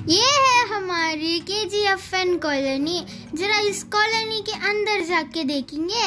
ये है हमारी KGFN कॉलोनी। जरा इस कॉलोनी के अंदर जाके देखेंगे।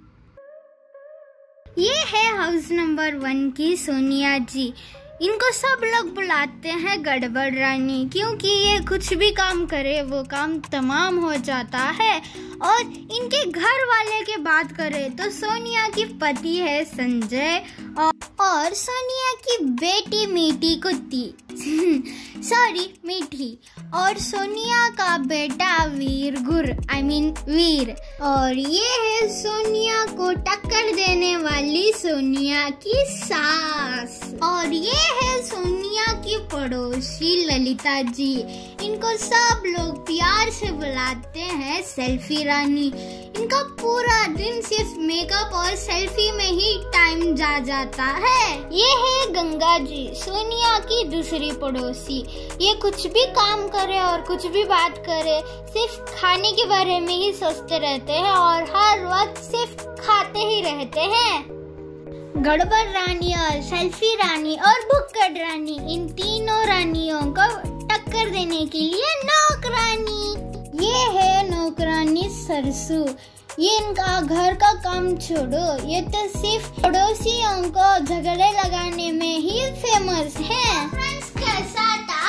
ये है हाउस नंबर 1 की सोनिया जी। इनको सब लोग बुलाते हैं गड़बड़ रानी, क्योंकि ये कुछ भी काम करे वो काम तमाम हो जाता है। और इनके घर वाले की बात करें तो सोनिया की पति है संजय और सोनिया की बेटी मीठी कुत्ती सॉरी मीठी, और सोनिया का बेटा वीर वीर। और ये है सोनिया को टक्कर देने वाली सोनिया की सास। और ये है सोनिया की पड़ोसी ललिता जी। इनको सब लोग प्यार से बुलाते हैं सेल्फी रानी। इनका पूरा दिन सिर्फ मेकअप और सेल्फी में ही टाइम जाता है। ये है गंगा जी, सोनिया की दूसरी पड़ोसी। ये कुछ भी काम करे और कुछ भी बात करे, सिर्फ खाने के बारे में ही सोचते रहते हैं और हर वक्त सिर्फ खाते ही रहते हैं। गड़बड़ रानी और सेल्फी रानी और बुक्कड़ रानी, इन तीनों रानियों को टक्कर देने के लिए नौकरानी। ये है नौकरानी सरसू। ये इनका घर का काम छोड़ो, ये तो सिर्फ पड़ोसियों को झगड़े लगाने में ही फेमस है। फ्रेंड्स, कैसा था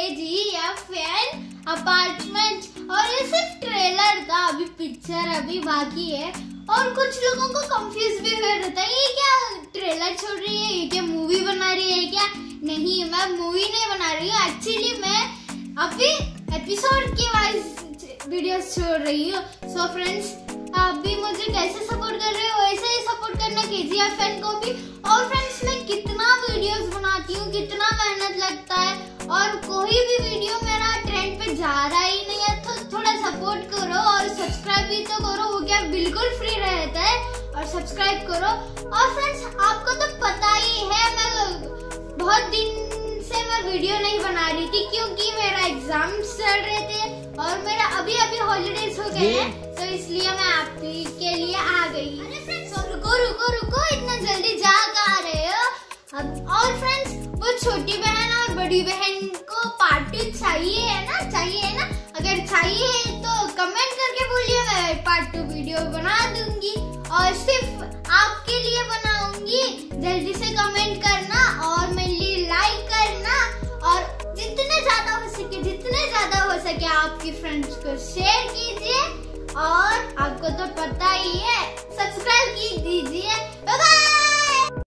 KGFN अपार्टमेंट? और ये सिर्फ ट्रेलर था, अभी पिक्चर अभी बाकी है। और कुछ लोगों को कंफ्यूज भी हो रहता है, ये क्या ट्रेलर छोड़ रही है, ये क्या मूवी बना रही है क्या? नहीं, मैं मूवी नहीं बना रही हूँ। एक्चुअली मैं अभी एपिसोड के वाइज वीडियोस छोड़ रही हूँ। सो फ्रेंड्स, आप भी मुझे कैसे सपोर्ट कर रहे हो वैसे ही सपोर्ट करना KGFN को भी। और फ्रेंड्स, मैं कितना वीडियोस बनाती हूँ, कितना मेहनत लगता है, और कोई भी वीडियो मेरा ट्रेंड पे जा रहा ही नहीं है, तो थोड़ा सपोर्ट करो और सब्सक्राइब भी तो करो। वो क्या बिल्कुल फ्री रहता है, और सब्सक्राइब करो। और फ्रेंड्स, आपको तो पता ही है, मैं बहुत दिन से मैं वीडियो नहीं बना रही थी क्योंकि मेरा एग्जाम्स चल रहे थे और मेरा अभी हॉलीडेज हो गए हैं, तो इसलिए मैं आपके लिए आ गई। अरे फ्रेंड्स, रुको, इतना जल्दी जा कहाँ रहे हो? और फ्रेंड्स, वो छोटी बहन और बड़ी बहन को पार्ट 2 चाहिए है ना? अगर चाहिए तो कमेंट करके बोलिए, मैं पार्ट 2 वीडियो बना दूंगी और सिर्फ आपके लिए बनाऊंगी। जल्दी से कमेंट करना और मेरे लिए लाइक करना, और जितने ज्यादा हो सके आपकी फ्रेंड्स को शेयर कीजिए। और आपको तो पता ही है, सब्सक्राइब की दीजिए।